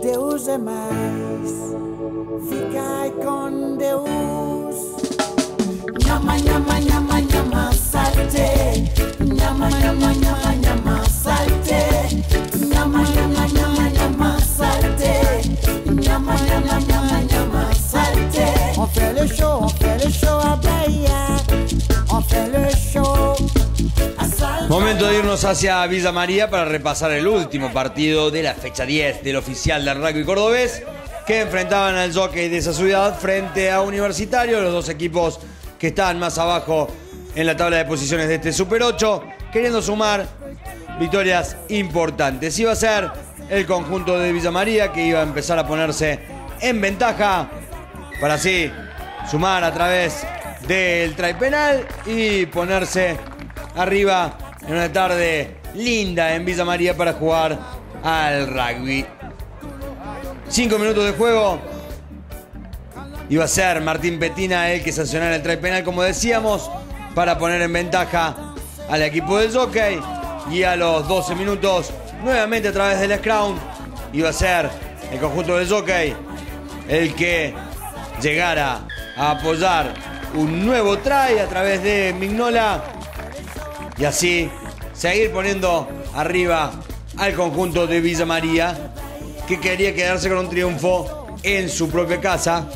Deus é mais, ficai com Deus. Nhama, nhama, nhama, nhama, salte. Nhama, nhama, nhama, nhama, salte. Nhama, nhama, nhama, nhama, salte. Nhama, nhama, nhama, nhama, salte. On fait le show à Bahia. On fait le show. Momento de irnos hacia Villa María para repasar el último partido de la fecha 10 del oficial del rugby cordobés, que enfrentaban al Jockey de esa ciudad frente a Universitario, los dos equipos que están más abajo en la tabla de posiciones de este Super 8, queriendo sumar victorias importantes. Iba a ser el conjunto de Villa María que iba a empezar a ponerse en ventaja para así sumar a través del try penal y ponerse arriba en una tarde linda en Villa María para jugar al rugby. 5 minutos de juego. Iba a ser Martín Petina el que sancionara el try penal, como decíamos, para poner en ventaja al equipo del Jockey. Y a los 12 minutos, nuevamente a través del scrum, iba a ser el conjunto del Jockey el que llegara a apoyar un nuevo try a través de Mignola. Y así seguir poniendo arriba al conjunto de Villa María, que quería quedarse con un triunfo en su propia casa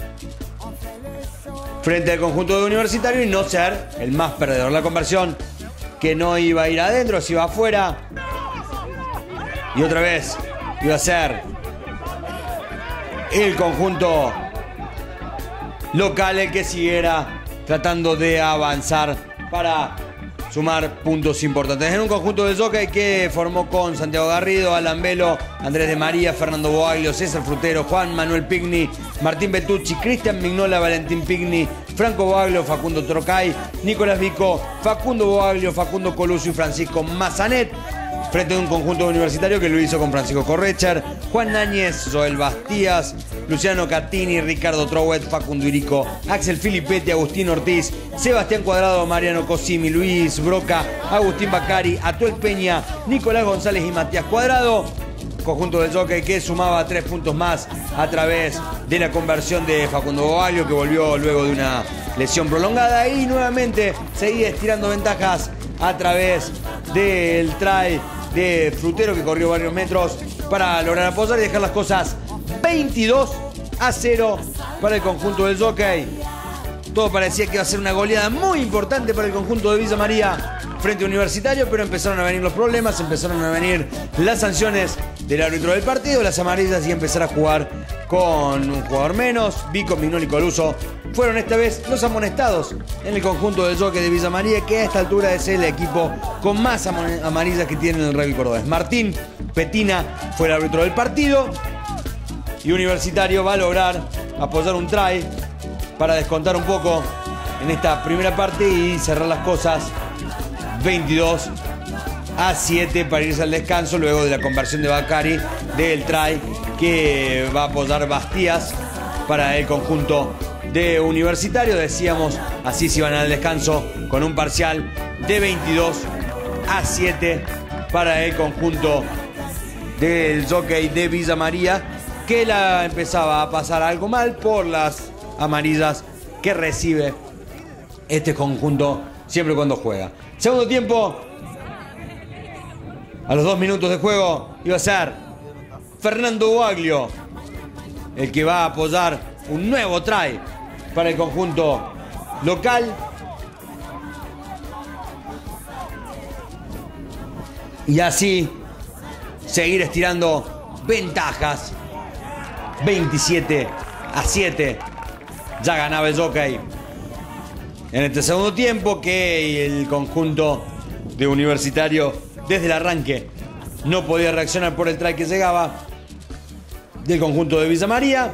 frente al conjunto de Universitario y no ser el más perdedor. La conversión que no iba a ir adentro, se iba afuera. Y otra vez iba a ser el conjunto local el que siguiera tratando de avanzar para sumar puntos importantes. En un conjunto de Jockey que formó con Santiago Garrido, Alan Velo, Andrés de María, Fernando Boaglio, César Frutero, Juan Manuel Pigni, Martín Betucci, Cristian Mignola, Valentín Pigni, Franco Boaglio, Facundo Trocay, Nicolás Vico, Facundo Boaglio, Facundo Coluccio y Francisco Mazanet. Frente a un conjunto universitario que lo hizo con Francisco Correcher, Juan Náñez, Joel Bastías, Luciano Catini, Ricardo Trowet, Facundo Irico, Axel Filipetti, Agustín Ortiz, Sebastián Cuadrado, Mariano Cosimi, Luis Broca, Agustín Bacari, Atuel Peña, Nicolás González y Matías Cuadrado. Conjunto del Jockey que sumaba 3 puntos más a través de la conversión de Facundo Boaglio, que volvió luego de una lesión prolongada, y nuevamente seguía estirando ventajas a través del try de Frutero, que corrió varios metros para lograr apoyar y dejar las cosas 22-0 para el conjunto del Jockey. Todo parecía que iba a ser una goleada muy importante para el conjunto de Villa María frente a Universitario, pero empezaron a venir los problemas, empezaron a venir las sanciones del árbitro del partido, las amarillas, y empezar a jugar con un jugador menos. Vico, Mignoli y Coluso fueron esta vez los amonestados en el conjunto del Jockey de Villa María, que a esta altura es el equipo con más amarillas que tiene en el rugby cordobés. Martín Petina fue el árbitro del partido y Universitario va a lograr apoyar un try para descontar un poco en esta primera parte y cerrar las cosas 22-7 para irse al descanso luego de la conversión de Bacari del try que va a apoyar Bastías para el conjunto de Universitario. Decíamos, así se iban al descanso con un parcial de 22-7 para el conjunto del Jockey de Villa María, que la empezaba a pasar algo mal por las amarillas que recibe este conjunto siempre cuando juega. Segundo tiempo, a los 2 minutos de juego, iba a ser Fernando Boaglio el que va a apoyar un nuevo try para el conjunto local. Y así seguir estirando ventajas. 27-7. Ya ganaba el Jockey en este segundo tiempo, que el conjunto de Universitario desde el arranque no podía reaccionar por el try que llegaba del conjunto de Villa María,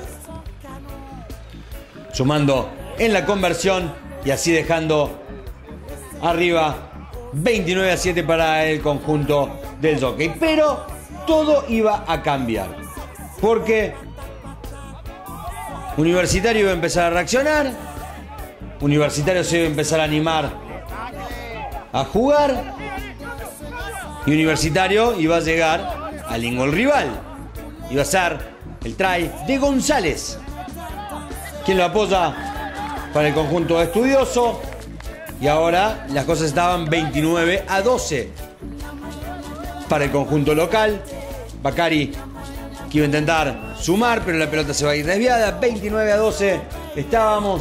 sumando en la conversión y así dejando arriba 29-7 para el conjunto del Jockey. Pero todo iba a cambiar, porque Universitario iba a empezar a reaccionar, Universitario se iba a empezar a animar a jugar y Universitario iba a llegar al ingol rival. Iba a ser el try de González, quien lo apoya para el conjunto estudioso. Y ahora las cosas estaban 29-12 para el conjunto local. Bacari, que iba a intentar sumar, pero la pelota se va a ir desviada. 29-12 estábamos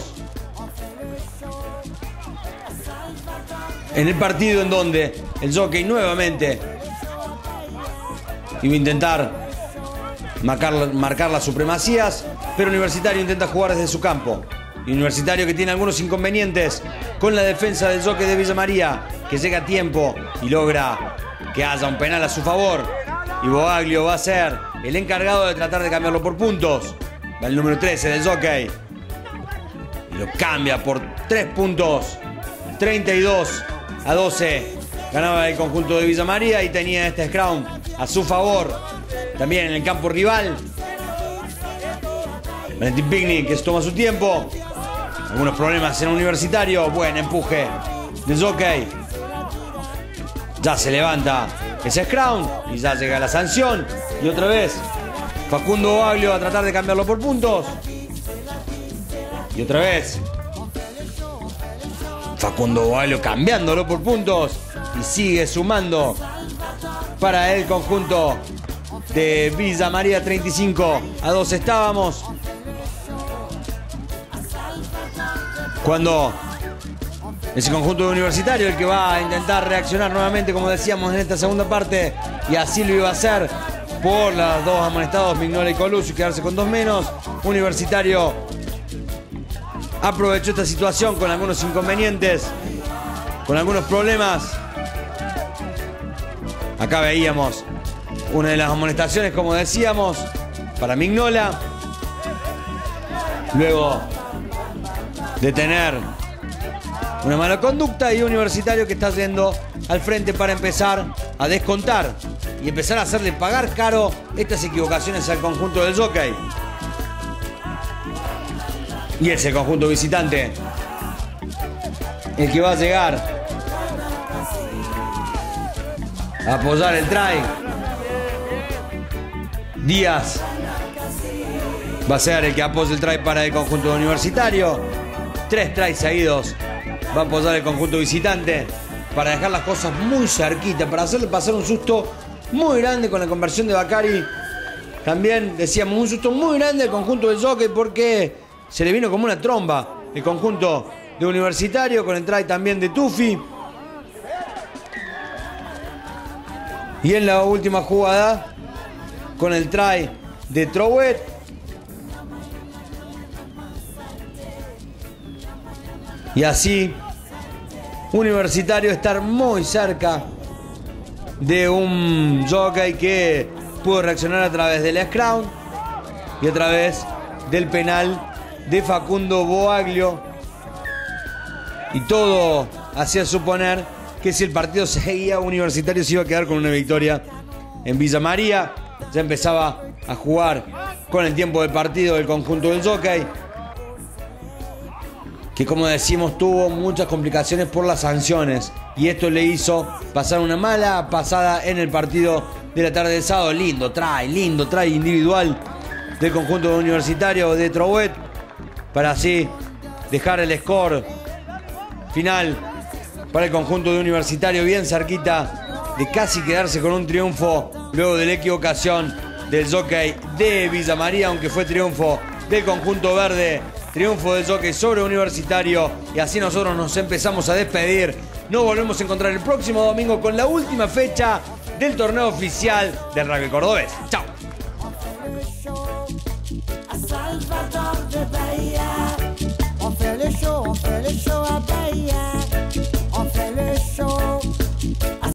en el partido en donde el Jockey nuevamente iba a intentar marcar las supremacías, pero Universitario intenta jugar desde su campo. Universitario que tiene algunos inconvenientes con la defensa del Jockey de Villa María, que llega a tiempo y logra que haya un penal a su favor. Y Boaglio va a ser el encargado de tratar de cambiarlo por puntos. Va el número 13 del Jockey y lo cambia por 3 puntos. 32-12 ganaba el conjunto de Villa María y tenía este scrum a su favor. También en el campo rival, Valentín Picnic, que se toma su tiempo. Algunos problemas en Universitario. Buen empuje del Jockey. Ya se levanta ese scrum y ya llega la sanción. Y otra vez Facundo Boaglio a tratar de cambiarlo por puntos. Y otra vez Facundo Boaglio cambiándolo por puntos. Y sigue sumando para el conjunto de Villa María. 35-12 estábamos cuando ese conjunto de Universitario, el que va a intentar reaccionar nuevamente, como decíamos, en esta segunda parte, y así lo iba a hacer por los dos amonestados, Mignola y Colucci, y quedarse con 2 menos. Universitario aprovechó esta situación con algunos inconvenientes, con algunos problemas. Acá veíamos una de las amonestaciones, como decíamos, para Mignola. Luego de tener una mala conducta, y Universitario que está yendo al frente para empezar a descontar y empezar a hacerle pagar caro estas equivocaciones al conjunto del Jockey. Y es el conjunto visitante el que va a llegar a apoyar el try. Díaz va a ser el que apoya el try para el conjunto Universitario. 3 tries seguidos va a apoyar el conjunto visitante para dejar las cosas muy cerquita, para hacerle pasar un susto muy grande con la conversión de Bacari. También decíamos un susto muy grande al conjunto del Jockey, porque se le vino como una tromba el conjunto de Universitario, con el try también de Tufi. Y en la última jugada, con el try de Trouet. Y así Universitario estar muy cerca de un Jockey que pudo reaccionar a través del scrum y a través del penal de Facundo Boaglio. Y todo hacía suponer que si el partido seguía, Universitario se iba a quedar con una victoria en Villa María. Ya empezaba a jugar con el tiempo del partido del conjunto del Jockey, que, como decimos, tuvo muchas complicaciones por las sanciones, y esto le hizo pasar una mala pasada en el partido de la tarde del sábado. Lindo try individual del conjunto de Universitario de Trouet, para así dejar el score final para el conjunto de Universitario bien cerquita de casi quedarse con un triunfo luego de la equivocación del Jockey de Villa María, aunque fue triunfo del conjunto verde. Triunfo del Jockey sobre Universitario, y así nosotros nos empezamos a despedir. Nos volvemos a encontrar el próximo domingo con la última fecha del torneo oficial del rugby cordobés. ¡Chao!